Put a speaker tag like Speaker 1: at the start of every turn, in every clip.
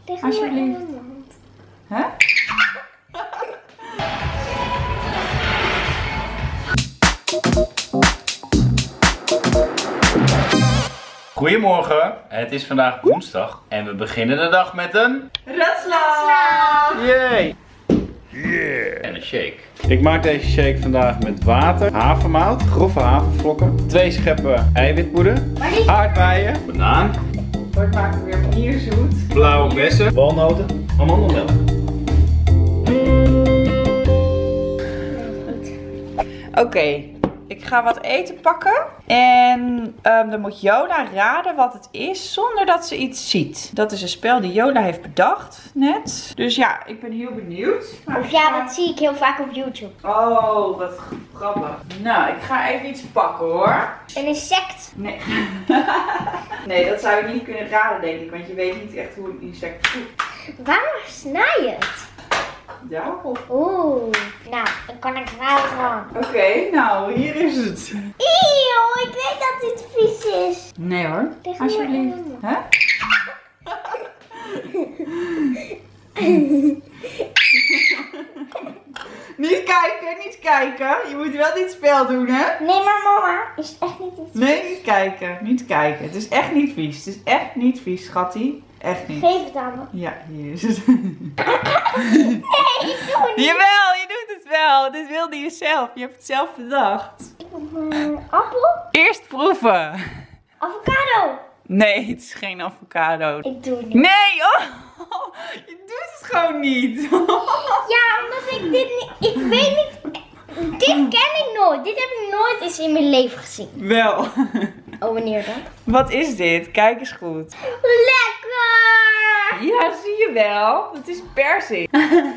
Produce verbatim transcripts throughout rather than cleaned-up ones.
Speaker 1: Tegen
Speaker 2: Alsjeblieft. Hè?
Speaker 3: Goedemorgen, het is vandaag woensdag en we beginnen de dag met een
Speaker 2: Ratslag!
Speaker 3: Yay! Yeah! En een shake. Ik maak deze shake vandaag met water, havermout, grove havervlokken, twee scheppen eiwitpoeder, aardbeien, banaan,
Speaker 2: Wordt maakt het weer hier zoet.
Speaker 3: blauwe bessen, walnoten, amandelmelk.
Speaker 2: Oké, okay, ik ga wat eten pakken. En um, dan moet Yola raden wat het is zonder dat ze iets ziet. Dat is een spel die Yola heeft bedacht net. Dus ja, ik ben heel benieuwd.
Speaker 1: Of ja, dat zie ik heel vaak op YouTube.
Speaker 2: Oh, wat grappig. Nou, ik ga even iets pakken hoor.
Speaker 1: Een insect.
Speaker 2: Nee. Nee, dat zou je niet kunnen raden denk ik. Want je weet niet echt hoe een insect voelt.
Speaker 1: Waarom snij je het?
Speaker 2: Ja.
Speaker 1: Oeh, nou, dan kan ik raden.
Speaker 2: Oké, okay, nou, hier is het.
Speaker 1: Eeuw, ik weet dat dit vies is.
Speaker 2: Nee hoor,
Speaker 1: Tegen
Speaker 2: alsjeblieft. Hè? Niet kijken, niet kijken. Je moet wel dit spel doen, hè?
Speaker 1: Nee, maar mama, is het echt niet iets?
Speaker 2: Nee, niet kijken, niet kijken. Het is echt niet vies. Het is echt niet vies, schattie. Echt niet.
Speaker 1: Geef het aan me.
Speaker 2: Ja, hier is het.
Speaker 1: Nee, ik doe het niet.
Speaker 2: Jawel, je doet het wel. Dit wilde je zelf. Je hebt het zelf bedacht.
Speaker 1: Ik heb een appel.
Speaker 2: Eerst proeven.
Speaker 1: Avocado.
Speaker 2: Nee, het is geen avocado.
Speaker 1: Ik doe het niet.
Speaker 2: Nee, oh, je doet het gewoon niet.
Speaker 1: Ja, omdat ik dit niet, ik weet niet, dit ken ik nooit. Dit heb ik nooit eens in mijn leven gezien.
Speaker 2: Wel.
Speaker 1: Oh, wanneer dan?
Speaker 2: Wat is dit? Kijk eens goed.
Speaker 1: Lekker!
Speaker 2: Ja, zie je wel. Het is persik.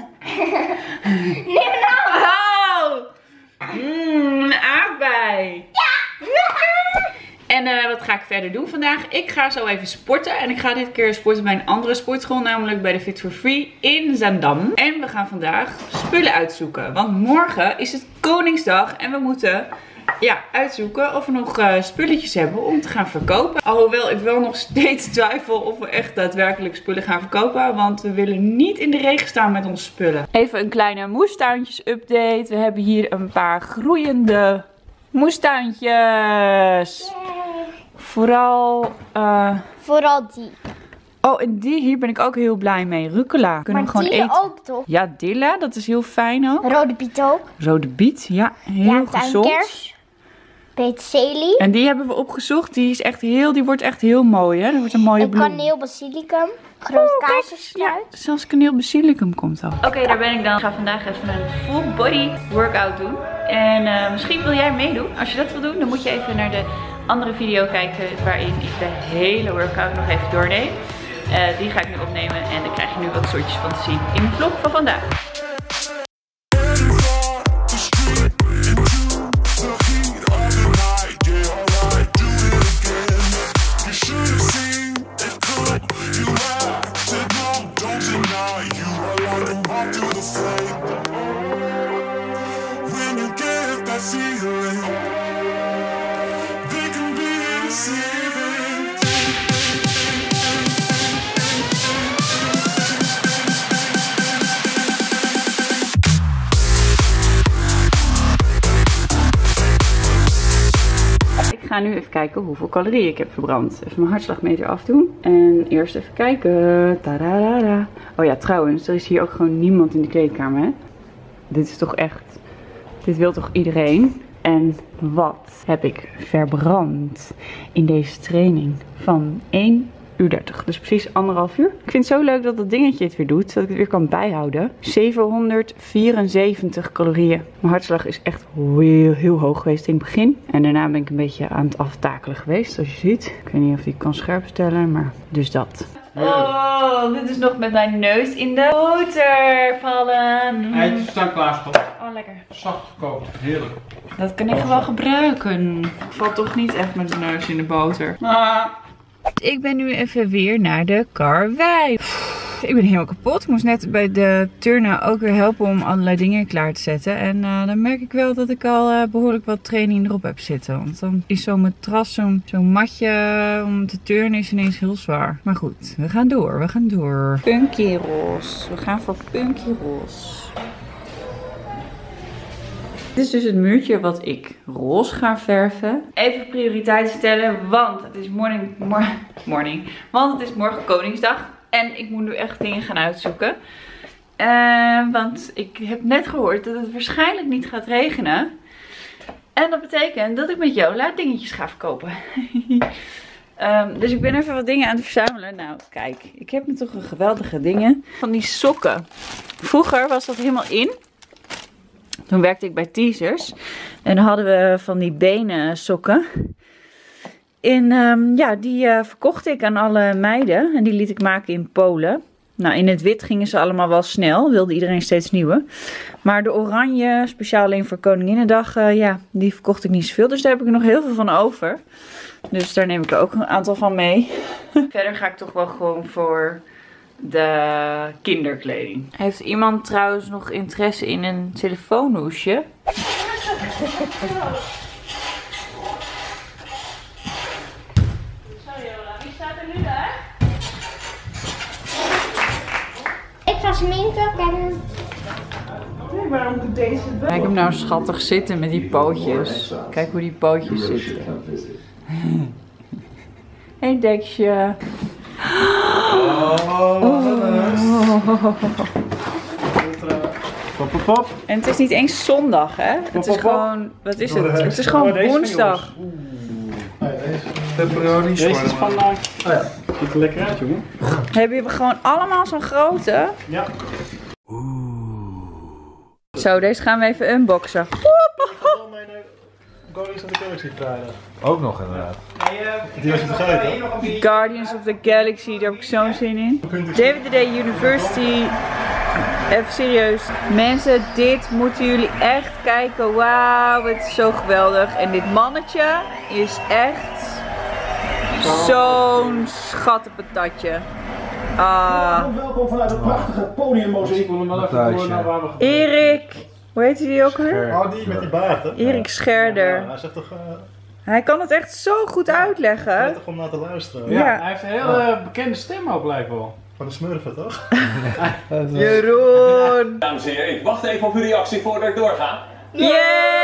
Speaker 1: Nee, nou.
Speaker 2: Oh! Mmm, een aardbei.
Speaker 1: Ja!
Speaker 2: En uh, wat ga ik verder doen vandaag? Ik ga zo even sporten. En ik ga dit keer sporten bij een andere sportschool. Namelijk bij de Fit for Free in Zaandam. En we gaan vandaag spullen uitzoeken. Want morgen is het Koningsdag. En we moeten ja, uitzoeken of we nog uh, spulletjes hebben om te gaan verkopen. Alhoewel ik wel nog steeds twijfel of we echt daadwerkelijk spullen gaan verkopen. Want we willen niet in de regen staan met onze spullen. Even een kleine moestuintjes update. We hebben hier een paar groeiende moestuintjes. Vooral, uh...
Speaker 1: Vooral die.
Speaker 2: oh, en die hier ben ik ook heel blij mee. Rucola. Kunnen
Speaker 1: Maar
Speaker 2: we gewoon
Speaker 1: die
Speaker 2: eten.
Speaker 1: ook toch?
Speaker 2: Ja, dilla. Dat is heel fijn ook.
Speaker 1: Rode biet ook.
Speaker 2: Rode biet. Ja, heel
Speaker 1: Ja,
Speaker 2: gezond.
Speaker 1: tuinkers. Peterselie.
Speaker 2: En die hebben we opgezocht. Die is echt heel, die wordt echt heel mooi, hè. Dat wordt een mooie
Speaker 1: En
Speaker 2: bloem.
Speaker 1: kaneel basilicum. Groot
Speaker 2: Ja,
Speaker 1: kaasjesstruik.
Speaker 2: zelfs kaneel basilicum komt al. Oké, okay, daar ben ik dan. Ik ga vandaag even een full body workout doen. En uh, misschien wil jij meedoen. Als je dat wil doen, dan moet je even naar de andere video kijken waarin ik de hele workout nog even doorneem. Uh, die ga ik nu opnemen en dan krijg je nu wat soortjes van te zien in de vlog van vandaag. Ik ga nu even kijken hoeveel calorieën ik heb verbrand. Even mijn hartslagmeter afdoen. En eerst even kijken. Tadadada. Oh ja, trouwens, er is hier ook gewoon niemand in de kleedkamer, hè? Dit is toch echt... Dit wil toch iedereen? En wat heb ik verbrand in deze training van één uur dertig. Dus precies anderhalf uur. Ik vind het zo leuk dat dat dingetje het weer doet. Zodat ik het weer kan bijhouden. zevenhonderdvierenzeventig calorieën. Mijn hartslag is echt heel, heel hoog geweest in het begin. En daarna ben ik een beetje aan het aftakelen geweest. Zoals je ziet. Ik weet niet of ik kan scherp stellen. Maar dus dat. Oh, dit is nog met mijn neus in de boter vallen.
Speaker 3: Eitjes staan klaar, schat.
Speaker 2: Oh, lekker.
Speaker 3: Zacht gekookt. Heerlijk.
Speaker 2: Dat kan ik wel gebruiken. Ik val toch niet echt met de neus in de boter. Ah. Ik ben nu even weer naar de karwei. Ik ben helemaal kapot. Ik moest net bij de turnen ook weer helpen om allerlei dingen klaar te zetten. En uh, dan merk ik wel dat ik al uh, behoorlijk wat training erop heb zitten. Want dan is zo'n matras, zo'n zo'n matje om te turnen is ineens heel zwaar. Maar goed, we gaan door, we gaan door. Punky roze. We gaan voor Punky roze. Dit is dus het muurtje wat ik roze ga verven. Even prioriteiten stellen, want het is morning, mor morning. Want het is morgen Koningsdag. En ik moet nu echt dingen gaan uitzoeken. Uh, want ik heb net gehoord dat het waarschijnlijk niet gaat regenen. En dat betekent dat ik met Jola dingetjes ga verkopen. um, dus ik ben even wat dingen aan het verzamelen. Nou, kijk. Ik heb nu toch een geweldige dingen. Van die sokken. Vroeger was dat helemaal in. Toen werkte ik bij Teasers. En dan hadden we van die benen sokken. En um, ja, die uh, verkocht ik aan alle meiden. En die liet ik maken in Polen. Nou, in het wit gingen ze allemaal wel snel. Wilde iedereen steeds nieuwe. Maar de oranje, speciaal alleen voor Koninginnedag, uh, ja, die verkocht ik niet zoveel. Dus daar heb ik er nog heel veel van over. Dus daar neem ik er ook een aantal van mee. Verder ga ik toch wel gewoon voor de kinderkleding. Heeft iemand trouwens nog interesse in een telefoonhoesje?
Speaker 1: Ik ga sminken en...
Speaker 2: Nee, waarom doet deze wel? Kijk hem nou schattig zitten met die pootjes. Kijk hoe die pootjes zitten. Hey Deksje.
Speaker 3: Oh, oh. Pop, pop, pop.
Speaker 2: En het is niet eens zondag, hè? Het is gewoon, wat is het? Het is gewoon woensdag.
Speaker 3: Pepperoni. Deze is van, uh, oh ja, ziet er lekker uit, jongen.
Speaker 2: Hebben we gewoon allemaal zo'n grote?
Speaker 3: Ja.
Speaker 2: Zo, deze gaan we even unboxen.
Speaker 3: Guardians of the Galaxy vrijdag. Ook nog inderdaad. Die was je vergeten.
Speaker 2: Guardians of the Galaxy, daar heb ik zo'n zin in. David Day University. Even serieus. Mensen, dit moeten jullie echt kijken. Wauw, het is zo geweldig. En dit mannetje is echt zo'n schattenpatatje. Ah.
Speaker 4: Welkom vanuit het prachtige podiummozaïek.
Speaker 2: Erik. Hoe heet die ook weer?
Speaker 4: Oh, die met die baard, hè?
Speaker 2: Erik Scherder.
Speaker 4: Ja, hij zegt toch... Uh,
Speaker 2: hij kan het echt zo goed uitleggen.
Speaker 4: Hij toch om naar te luisteren.
Speaker 3: Ja,
Speaker 2: Ja.
Speaker 3: hij heeft een hele uh, bekende stem ook blijkbaar wel.
Speaker 4: Van de smurfen, toch?
Speaker 2: Jeroen.
Speaker 5: Dames en heren, ik wacht even op uw reactie voordat ik doorga.
Speaker 2: Yay!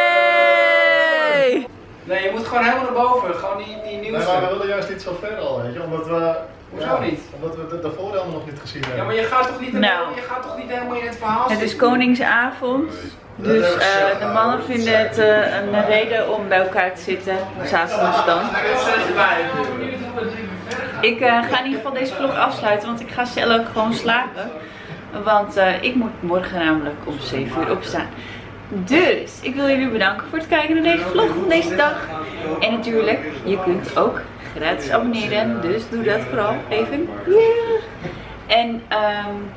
Speaker 6: Nee, je moet gewoon helemaal naar boven. Gewoon die, die nieuwste.
Speaker 4: Nee, maar we willen juist niet zo ver al, weet je. Omdat we...
Speaker 6: Hoezo
Speaker 4: ja,
Speaker 6: niet?
Speaker 4: Omdat we de, de voordelen nog niet gezien hebben.
Speaker 6: Ja, maar je gaat toch niet,
Speaker 2: Nou.
Speaker 6: helemaal, je gaat toch niet helemaal in het verhaal
Speaker 2: Het is
Speaker 6: zitten?
Speaker 2: Koningsavond. Dus uh, de mannen vinden het uh, een reden om bij elkaar te zitten. S'avonds dan. Ik uh, ga in ieder geval deze vlog afsluiten, want ik ga zelf ook gewoon slapen. Want uh, ik moet morgen namelijk om zeven uur opstaan. Dus ik wil jullie bedanken voor het kijken naar deze vlog van deze dag. En natuurlijk, je kunt ook gratis abonneren. Dus doe dat vooral even. Yeah. En um,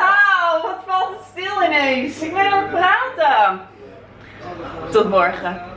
Speaker 2: nou, wat valt het stil ineens. Ik ben aan het praten. Tot morgen.